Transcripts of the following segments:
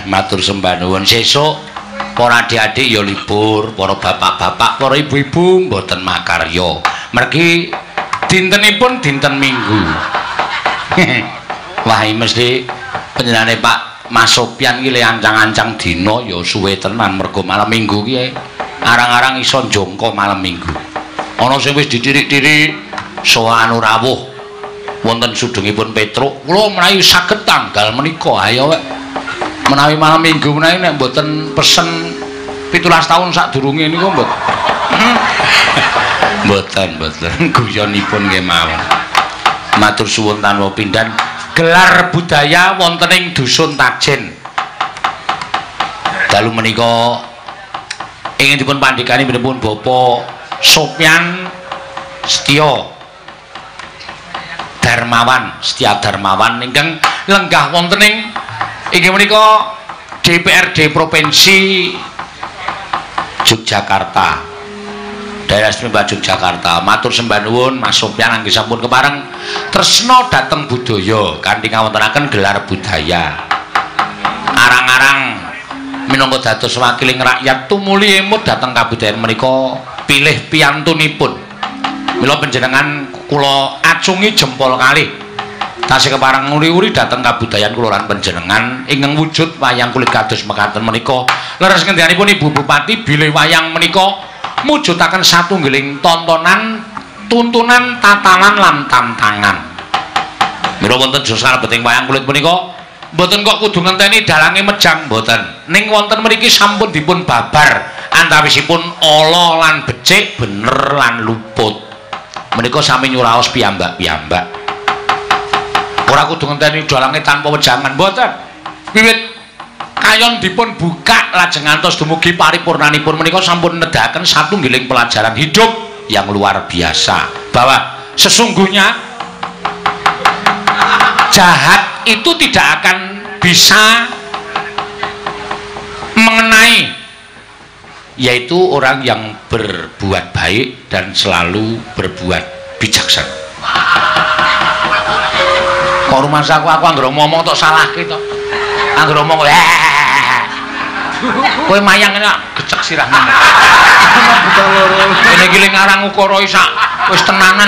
Matur sembah nuwun. Sesuk para adik-adik ya libur, para bapak-bapak, para ibu-ibu mboten makarya. Mergi dintenipun dinten Minggu. Wah, mesti panjenengane Pak Mas Sopyan iki le ancang-ancang dina ya suwe tenan mergo malam Minggu ki arang-arang iso njongko malam Minggu. Ana sing wis ditirik-tirik sowan rawuh wonten sudengipun Petruk. Kula menawi saged tanggal menika ayo wek. Menawi malam Minggu menawi nek mboten pesen 17 tahun sadurunge niku mboten. Mboten guyonipun nggih mawon. Matur suwun tanpa pindhan gelar budaya wonten ing Dusun Tajen. Dalu menika ingin dipun pandhikani pinipun Bapak Sopyan Setya Setia Darmawan ingkang lenggah wonten ing inggih menika DPRD Provinsi Yogyakarta. Daerah Istimewa Yogyakarta. Matur sembah nuwun Mas Sopyan anggen sampun kepareng tresna dhateng budaya kanthi ngawontenaken gelar budaya. Arang-arang minangka dados wakiling rakyat tumuli emut dhateng kabudayan menika pilih piyantunipun. Mila panjenengan kula acungi jempol kalih tasih kepareng nguri-uri dhateng kabudayan kula lan panjenengan ingkang wujud wayang kulit kados mekaten menika. Leres ngendhanipun Ibu Bupati bilih wayang menika mujudaken satunggiling tontonan, tuntunan, tatanan lan tantangan. Mila wonten jasa beting wayang kulit menika mboten kok kudu ngenteni dalange mejang mboten. Ning wonten mriki sampun dipun babar antawisipun ala lan becik, bener lan luput. Menika sami nyuraos piyambak-piyambak. Ora kudu ngenteni dalange tanpa wejangan mboten. Wiwit kayon dipun buka lajeng ngantos dumugi paripurnanipun menika sampun nedahaken satunggiling pelajaran hidup yang luar biasa bahwa sesungguhnya jahat itu tidak akan bisa mengenai, yaitu orang yang berbuat baik dan selalu berbuat bijaksana. Kok rumah aku anggere ngomong tok salahke to. Anggere ngomong kowe mayang enak gecek sirahmu. Ini giling arang ukara isak wis tenanan.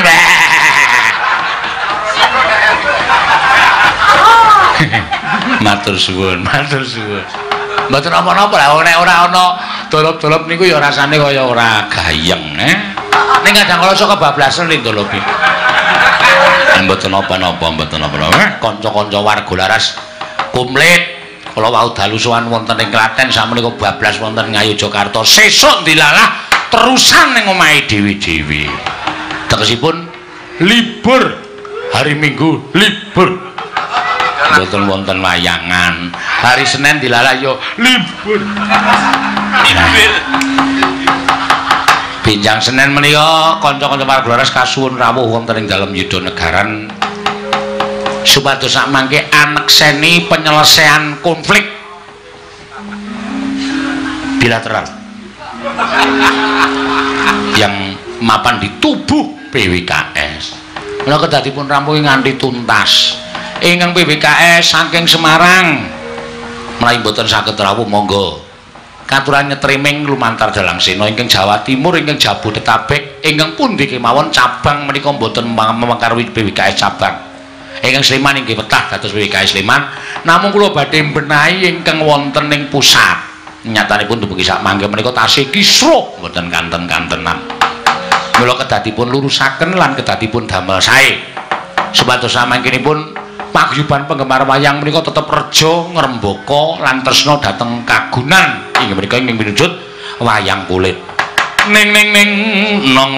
Matur suwun. Mboten apa-apa lah nek ora ana dolop-dolop niku ya rasane kaya ora gayeng, Ning kadang kala sok kebablasan ning dolop iki. Mboten apa-apa. Kanca-kanca warga laras komplit. Kula wau dalu sowan wonten ing Klaten sakmenika bablas wonten Ngayogyakarta. Sesuk dilalah terusan ning omahe dhewe-dhewe. Tegesipun libur hari Minggu libur. Mboten wonten wayangan. Hari Senin dilalah yo libur. Benjang Senin menika kanca-kanca warga laras kasuwun rawuh wonten ing dalem Yudhanagaran supados sak mangke anekseni penyelesaian konflik bilateral yang mapan di tubuh PWKS. Menawi kedadipun rampung nganti tuntas. Ingkang PWKS saking Semarang menawi boten saged rawuh monggo katuran nyetriming lumantar Dalang Sena ingkang Jawa Timur, ingkang Jabodetabek, ingkang pundi kemawon cabang menika boten mengkarwi PWKS cabang. Ingkang Sleman inggih petah dados PWKS Sleman. Namung kula badhe mbenahi ingkang wonten ing pusat. Nyatanipun dumugi sak mangke menika tasih kisruh mboten kanten-kantenan. Mula kedadipun lurusaken lan kedadipun damel sae. Supados samangkenipun paguyuban penggemar wayang menika tetep reja ngrembaka lan tresna dhateng kagunan inggih menika ing pinujut wayang kulit. Ning nong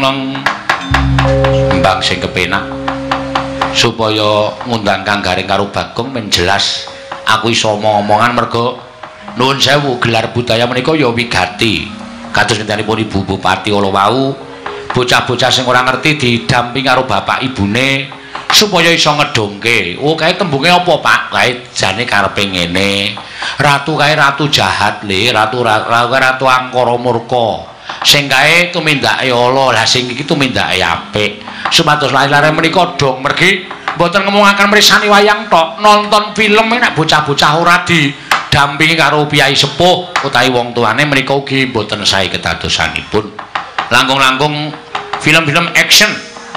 mbang sing kepenak supaya ngundang Kang Garing karo Bagong men jelas aku iso omong-omongan mergo nuwun sewu gelar budaya menika ya wigati kados ngendanipun Ibu Bupati ala wau bocah-bocah sing ora ngerti didamping karo bapak ibune supaya iso ngedongke. Oh kae tembunge apa Pak? Kae jane karepe ngene. Ratu kae ratu jahat le, ratu angkara murka. Sing kae tumindake ala, lah sing iki tumindake apik. Supados lare-lare menika dong mergi mboten ngomongaken mrisani wayang tok, nonton film nek bocah-bocah ora dampingi karo piyai sepuh utawi wong tuane menika ugi mboten sae kedadosanipun. Langkung-langkung film-film action.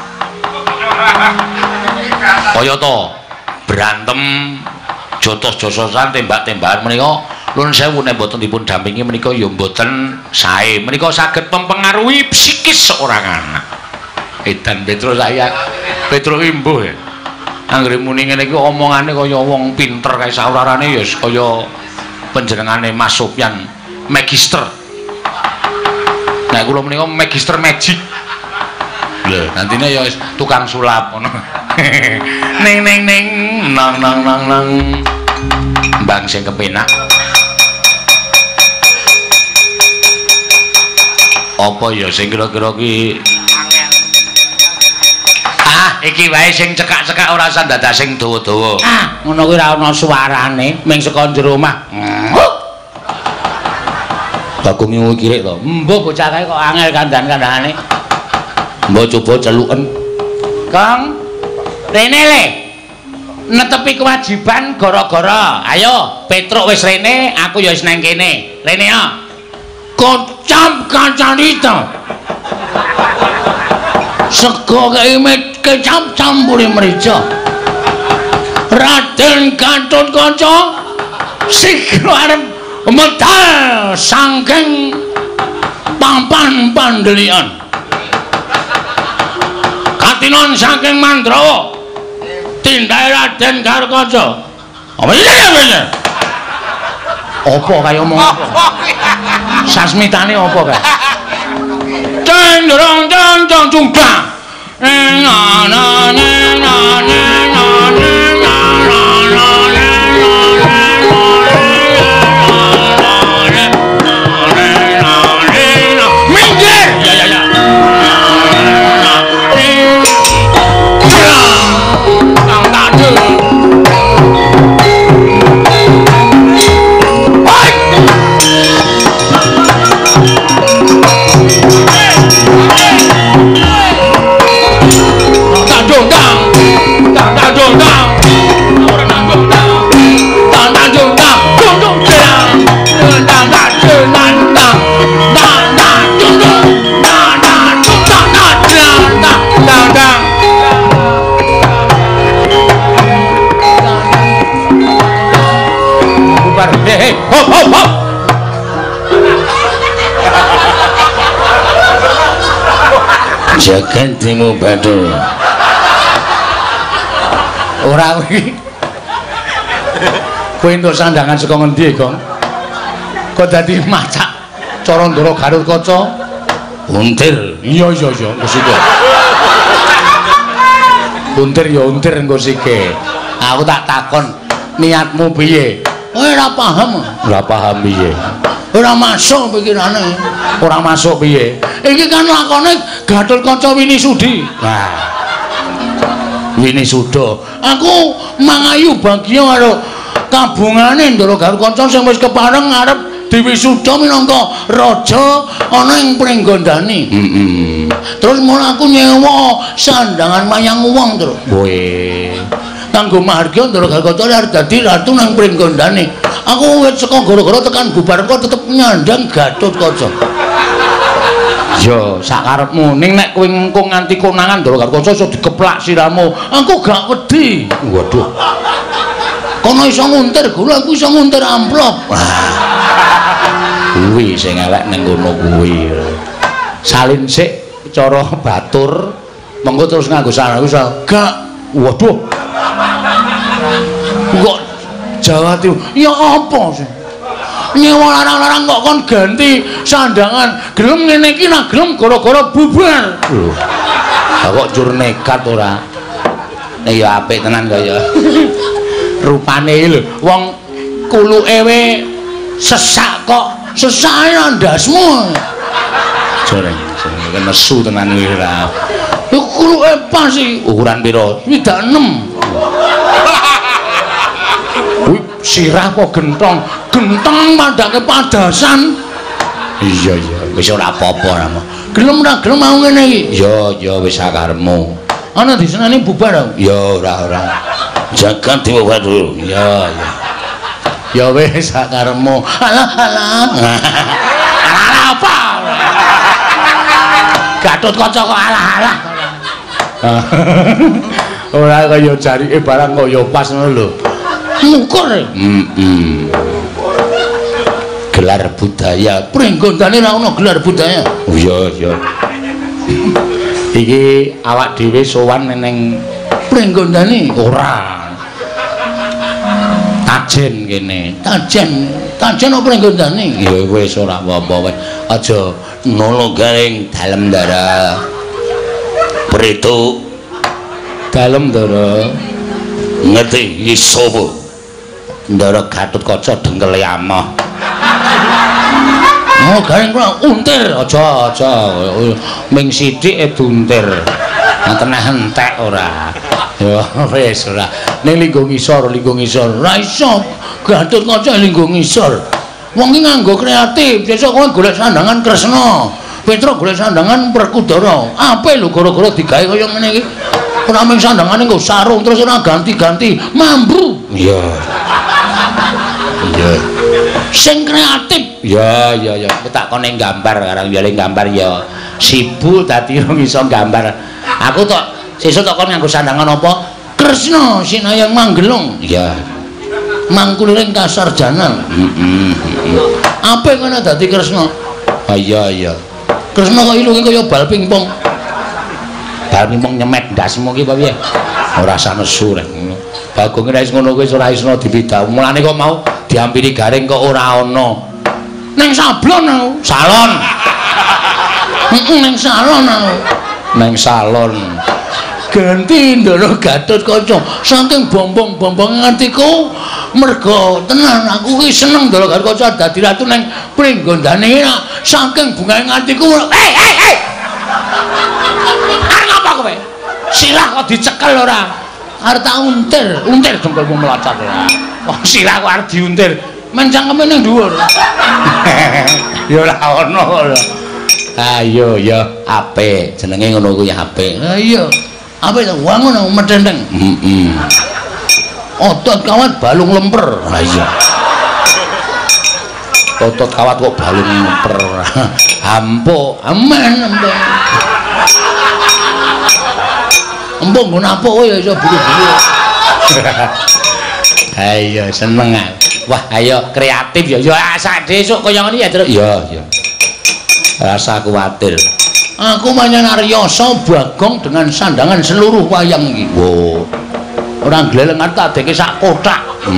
Kaya to berantem jotos-jotosan tembak-tembakan menika nuwun sewu nek mboten dipun dampingi menika ya mboten sae. Menika saged mempengaruhi psikis seorang anak. Edan Petro saya Petro imbuh ya. Anggere muni ngene iki omongane kaya wong pinter kae saurarane ya kaya panjenengane Mas Sopyan magister. Nah kula menika magister magic. Lho, nantine ya tukang sulap ngono. Ning ning ning nang nang nang nang. Mbang sing kepenak. Apa ya sing kira-kira ki iki wae sing cekak-cekak ora usah dadak sing dawa-dawa. Ngono kuwi ora ana suarane, ming saka jero omah. Bagong ngu kirik to. Mbok bocah kae kok angel kandan-kandhane. Mbok coba celuken. Kang, rene le. Netepi kewajiban gara-gara. Ayo, Petruk wis rene, aku ya wis nang kene. Rene ya. Kocap kancani to. Sego kecap campuri merica. Raden Gatotkaca sikro arep medal saking papan pandelian. Katinon saking Mandrawa. Tindake Raden Gatotkaca. Apa iki? Apa kaya omong apa? Sasmitane apa kae? Cenderung cang cungkang. Na na na na na hop hop hop. Jagat timu Badul. Ora kuwi. Kowe entuk sandangan saka ngendi, Gong? Kok dadi macak cara Ndara Gatotkaca? Untir. Iya engko sik. Untir ya untir engko sik. Aku tak takon niatmu piye? Ora paham. Ora paham piye? Ora masuk pikirane. Ora masuk piye? Iki kan lakone Gatotkaca Winisudi. Nah. Winisuda. Aku mangayu bagya karo kabungane Ndara Gatotkaca sing wis kepareng arep diwisuda minangka raja ana ing Pringgondani. Terus mulai aku nyewa sandangan mayang wong terus. Kowe kanggo marga Ndara Gatotkaca arep dadi ratu nang Pringgondani. Aku wis saka gara-gara tekan bubar kok tetep nyandang Gatotkaca. Yo sakarepmu ning nek kowe engko nganti konangan Ndara Gatotkaca iso dikeplak siramu. Aku gak wedi. Waduh. Kono iso nguntir gula, aku iso nguntir amplop. Kuwi sing elek ning ngono kuwi. Salin sik cara batur mengko terus nganggo sarung iso. Gak. Waduh. Kok Jawa Timur? Ya apa sih? Nyewa larang-larang kok kon ganti sandangan. Gelem ngene iki nak gelem gara-gara bubar. Lho. Kok jur nekat ora? Nek ya apik tenan kaya. Rupane lho, wong kuluke we sesak kok. Sesake ndasmu. Joreng, sing nesu tenan kuwi ora. Iku kuluke pas iki. Ukuran pira? 26. Kuwi sirah apa gentong? Gentong mandake padasan. Iya wis ora apa-apa ra. Gelem ra gelem mau ngene iki. Ya wis sakarepmu. Ana diseneni bubar. Ya ora. Jagat Dewa Badul. Ya. Ya wis sakarepmu. Alah. Alah apa? Gatotkaca kok alah. Ora kaya jarike barang kaya pas ngono lho. Ngukur. Gelar budaya. Pringgondane ra ono gelar budaya. Oh iya. Iki awak dhewe sowan ning Pringgondane ora. Tajen kene. Tajen apa Pringgondane? Ya wis ora apa-apa wis. Aja nolo garing dalem dara. Preto dalem dara. Ngerti iso apa? Ndara Gatotkaca dengkele amah. Oh, garing kula untir aja. Ming sithik duntir. Ngoten entek ora. Ya wis ora. Ning linggo ngisor. Ra iso Gatotkaca linggo ngisor. Wong iki nganggo kreatif. Besok kowe golek sandangan Kresna. Petra golek sandangan Werkudara. Ape lho gara-gara digawe kaya ngene iki. Ora mung sandangane nggo sarung terus ora ganti-ganti. Mambu. Iya. Sing kreatif. Ya. Tak kone gambar karang ya gambar ya. Sibuk dadi ora iso gambar. Aku tok sesuk tok kon nganggo sandangan apa? Kresna Sinayang Manggelung. Iya. Mangkuliring Kasarjana. Apa kene dadi Kresna? Ah iya. Kresna kok ilunge kaya bal pingpong. Bal pingpong nyemet ndasmu ki apa piye? Ora sanesu rek ngono. Bagong nek ngono kuwi ora iso dibida. Mulane kok mau diampiri garing kok ora ana. Ning sablon aku. Salon. Ning salon aku. Ning salon. Ganti Ndara Gatotkaca saking bombong-bombong ngantiku merga tenan aku ki seneng Ndara Gatotkaca dadi ratu ning Pringgondane saking bungae ngantiku. Hei. Arep apa kowe? Silah kok dicekel ora? Arep tak untir dengkulmu melocot ora. Wong silah kok arep diuntir. Men cangkeme ning dhuwur. Ya ora ono lho. Ayo ya apik jenenge ngono kuwi apik. Ha iya. Apik to wangun medendeng. Otot kawat balung lemper. Ha iya. Otot kawat kok balung lemper. Ampo, aman empuk. Empuk ngono apa ya iso bulu-bulu. Ayo seneng aku. Wah, ayo kreatif ya. Ya sak desuk kaya ngene ya, Truk. Iya. Rasa kuwatir. Aku manyanaryoso Bagong dengan sandangan seluruh wayang iki. Wo. Ora glelengan tak deke sak kotak.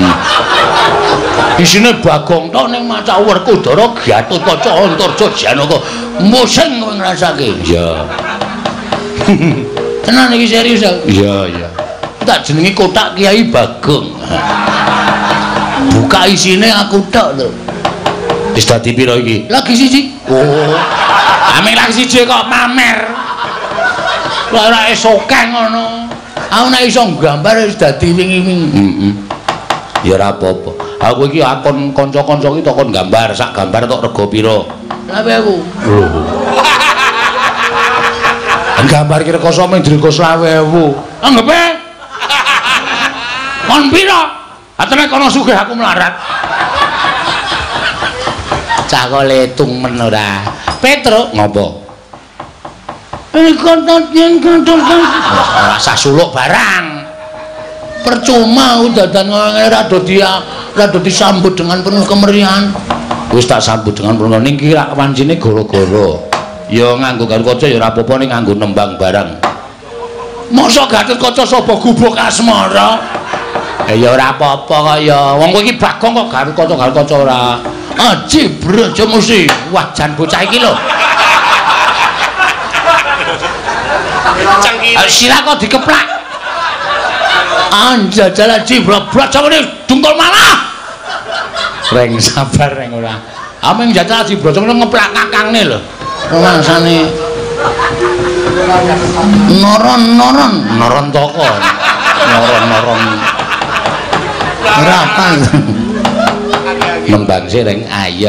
Isine Bagong tok ning maca Werkudara Gatotkaca Antarja Janaka. Musing kowe ngrasake. Iya. Tenan iki serius. Iya. Tak jenenge kotak Kiai Bagong. Buka isine aku tok lho. Wis dadi pira iki? Lagi siji. Oh. Ameng lagi siji kok pamer. Ora esokeng ngono. Aku nek iso nggambar wis dadi wingi-wingi. Ya ora apa-apa. Aku iki akon kanca-kanca iki tok kon gambar, sak gambar tok rega pira? 20.000. Lho. Gambar ki rega sampe ndreka 20.000. Anggepe? Kon pira? Atene kono sugih aku melarat. Cah kok letung men ora. Petruk ngopo? Kontot yen kontot. Ora usah suluk barang. Percuma dadan ngene rada disambut dengan penuh kemeriahan. Wis tak sambut dengan penuh ning ki rak wancine gara-gara. Ya nganggo Gatotkaca ya ora apa-apa ning nganggo nembang barang. Mosok Gatotkaca sapa gubuk asmara? Ya ora apa-apa kok ya. Wong kowe iki Bagong kok Gatotkaca ora. Aji Braja Musti. Wah, jan bocah iki lho. Sila kok dikeplak. Anjajal Aji Braja Musti dungkul malah. Reng sabar reng ora. Ameng jajal Aji Braja Musti ngeplak kakangne lho. Rumangsane noron toko. Noron. Berapa? Nembang sireng ayah.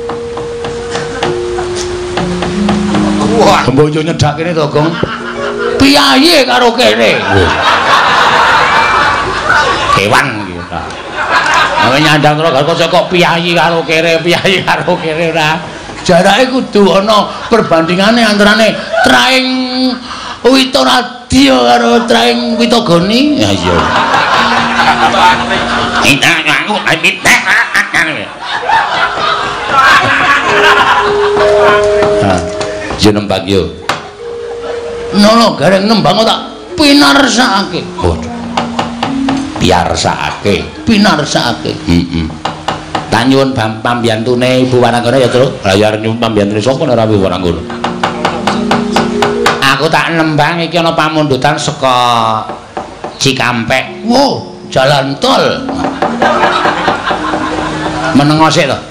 Wah, bojo nyedak kene to, Gong. Piyaye karo kene. Kewan iki. Ame nyandang Ragala kok piyayi karo kere ora. Jarake kudu ana perbandingane antarane traing Witoradya karo traing Witogoni. Ya iya. Jenembang yo. Nono gareng nembang tak pinarsakake. Pinarsakake. Heeh. Tak nyuwun pambiyantune Ibu Waranggana ya, Tru. Lah ya nyuwun pambiyantune sapa ora Ibu Waranggana? Aku tak nembang iki ana pamundutan saka Cikampek. Wow, jalan tol. Menengo sik to.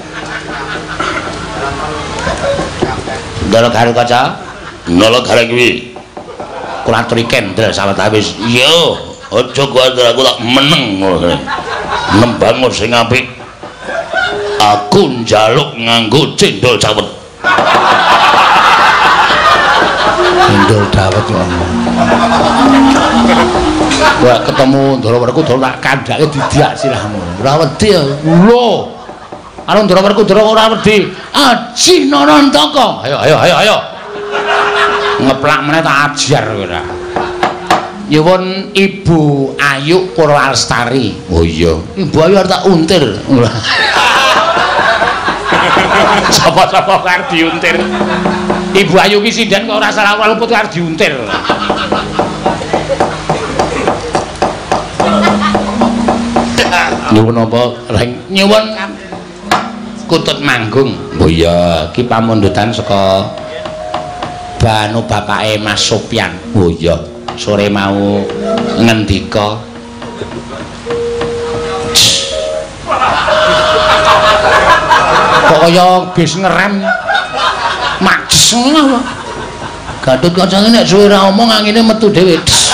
Ndara karo kaca. Nala gareng kuwi. Kula aturi kendel sawet awis. Iya, aja kuwatir aku tak meneng ngono. Nembang sing apik. Aku njaluk nganggo cendol cawet. Cendol cawet ngono. Wah ketemu Ndarawerku dol tak kandhake didiak sirahmu. Ora wedi ya. Lho. Karo Ndarawerku ora wedi. Aji Narantaka. Ayo. Ngeplak meneh tak ajar kowe ora. Nyuwun Ibu Ayu Purwastari. Oh iya. Ibu Ayu arep tak untir. Sapa-sapa arep diuntir. Ibu Ayu ki sinden kok ora salah luput arep diuntir. Nyuwun apa, Reng? Nyuwun Kutut Manggung. Oh iya, ki pamundutan saka banu bapake Mas Sopyan. Oh iya, sore mau ngendika. Kok kaya bis ngerem majes ngono. Gatut kancane nek suwe ra omong angine metu dhewe.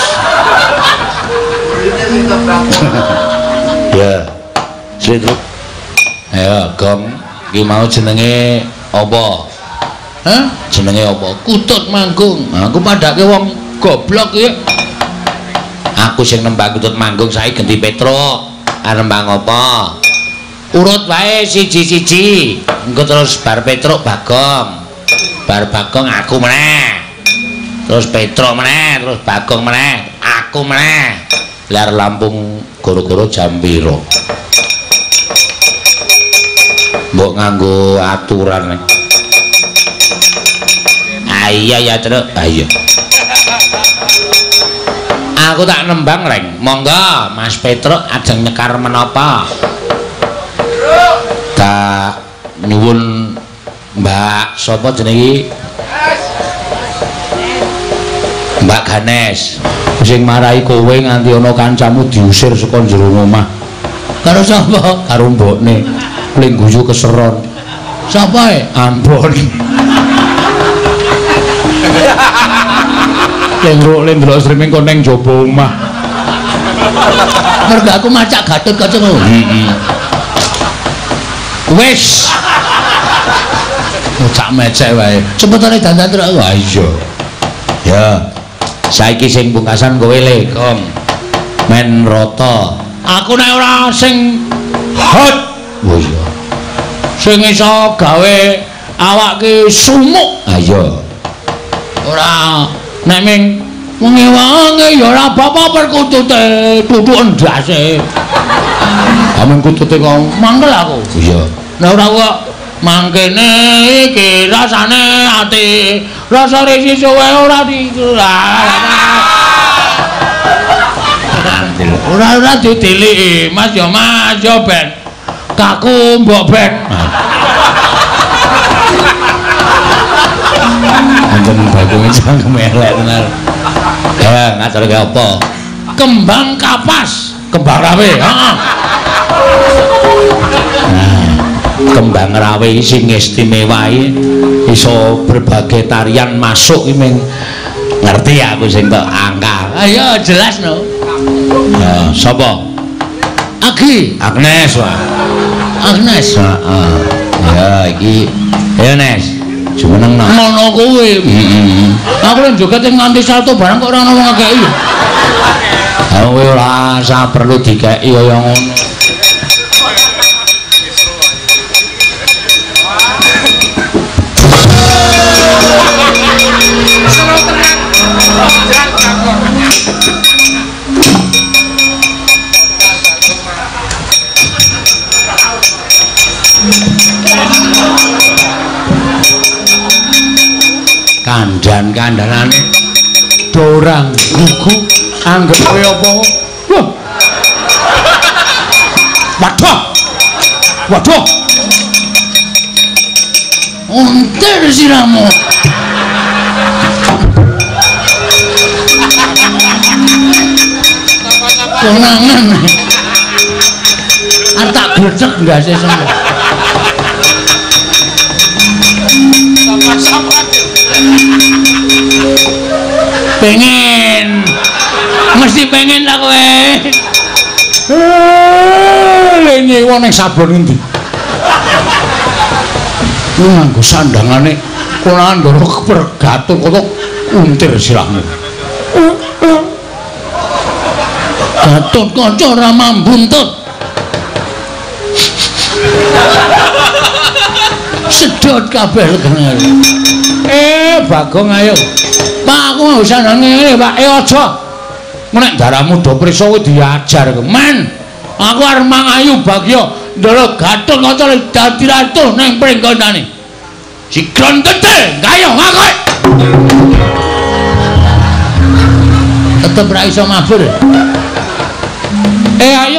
Ya. Sitru. Ayo, Gong. Iki mau jenenge apa? Hah? Jenenge apa? Kutut Manggung. Aku padake wong goblok iki. Aku sing nembang Kutut Manggung saiki ganti Petro. Nembang apa? Urut wae siji-siji. Engko terus bar Petro Bagong. Bar Bagong aku meneh. Terus Petro meneh, terus Bagong meneh, aku meneh. Lar Lampung goro-goro jam piro? Mbok nganggo aturan. Iya ya, Truk. Ayo. Aku tak nembang, Reng. Monggo, Mas Petro ajeng nyekar menapa? Tak nyuwun Mbak sapa jenenge iki? Mbak Ganes. Sing marahi kowe nganti ana kancamu diusir saka jero omah. Karo sapa? Karo mbokne. Ling guyu keseron. Sapa e? Ambon. Lendro streaming kok ning jaba omah. Mergo aku macak Gatut kaca ngono. Heeh. Wis. Cak mecek wae. Cepetane dandan terus. Wah iya. Ya. Saiki sing pungkasan kowe le, Kong. Men rata. Aku nek ora sing hot. Oh iya. Sing iso gawe awak ki sumuk. Ha iya. Ora nek ming wengi-wengi ya ora apa-apa perkutute, dudu endase. Amen kutute kok mangkel aku. Iya. Nek ora kok mangkene iki rasane ati, rasa risi suwe ora ora ditiliki, Mas ya Mas ya ben. Kaku mbok ben. Anjen bagunge cangkem elek tenan. Ya, ngaturke apa? Kembang kapas, kembang rawe, heeh. Kembang rawe sing istimewa iso berbagai tarian masuk iki ngerti aku sing tok angka. Ayo jelas no. Ya, sapa? Agi, Agnes wae. Agnes. Heeh. Ya iki ya Nes. Jumeneng no. Ngono kuwi. Heeh. Aku lek joget nganti salto barang kok ora ono wong ngekeki. Ha kowe ora usah perlu dikeki kaya ngono. Mandan kandhane dorang gugu anggap kowe apa? Wah. Waduh. Waduh. Unter siramu. Konangan. Antak grecek ndase semua. Sama-sama. Pengen. Mesti pengen lah kowe. Lene wong ning sabon endi? Nganggo sandangane konangan ndoro kepergatul kok untir sirahmu. Gatut kanca ora mambuntut. Sedot kabeh legene. Bagong ayo. Pak aku mau sandang ngene, Pak. Aja. Nek daramu do prisa kuwi diajar kok. Men, aku arep mangayu Bagyo ndara Gatut kanca dadi ratu ning pringkondane. Sikron tete, ayo ngakoe. Tetep ra iso mabur. Ayo